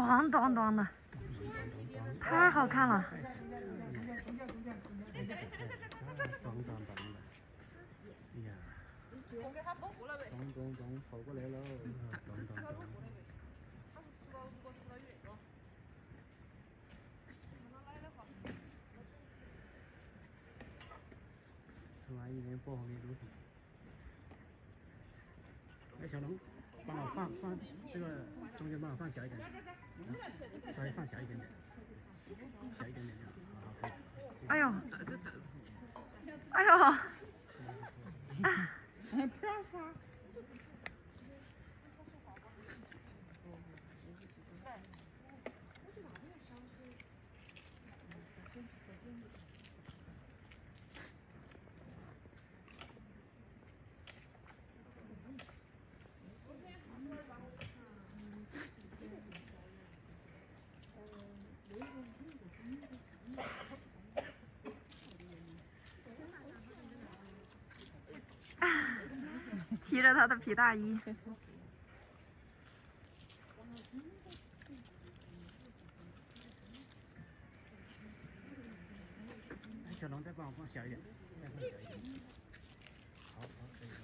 咚咚咚的，太好看了。 咚咚咚的，哎呀，咚咚咚跑过来喽，咚咚咚。吃完一点薄荷的东西。哎，小龙，帮我放这个中间，帮我放小一点，稍微放小一点点，小一点点就好，好，可以。 哎呦，哎呦， 哎，不要杀。 提着他的皮大衣。 哎，小龙，再帮我放小一点，再放小一点。好，好，可以了。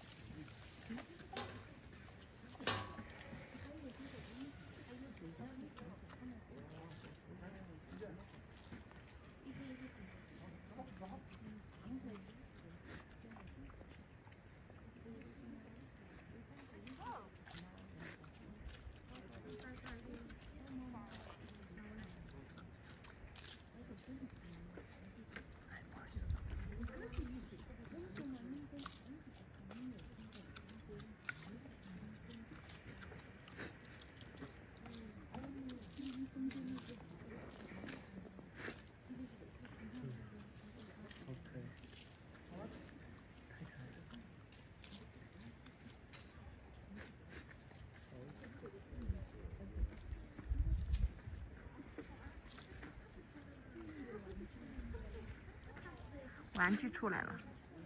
玩具出来了。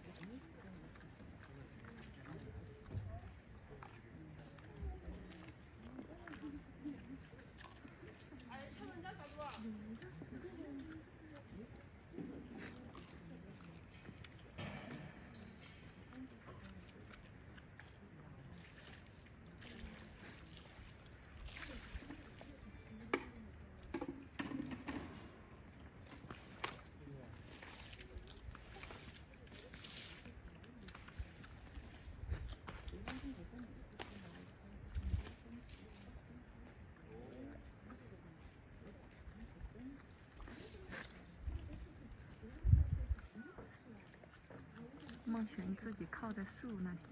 梦璇自己靠在树那里，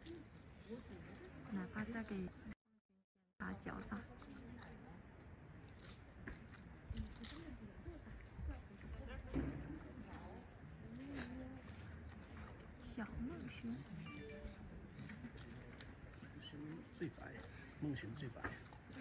哪怕再给打脚掌。小梦璇， 最白，梦璇最白。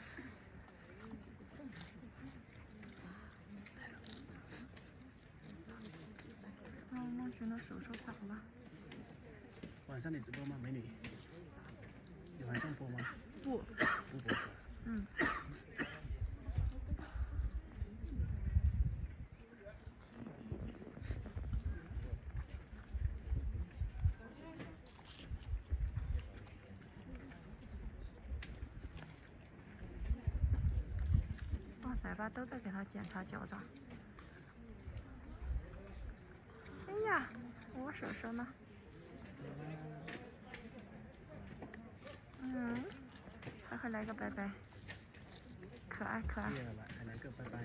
梦璇的手早了。 晚上你直播吗，美女？你晚上播吗？ 不播。 嗯。哇，奶爸都在给他检查脚掌。哎呀，我手手呢？嗯，还会来个拜拜，可爱可爱。 还来个拜拜。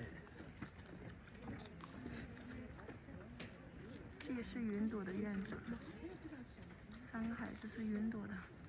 这也是云朵的院子，3个孩子是云朵的。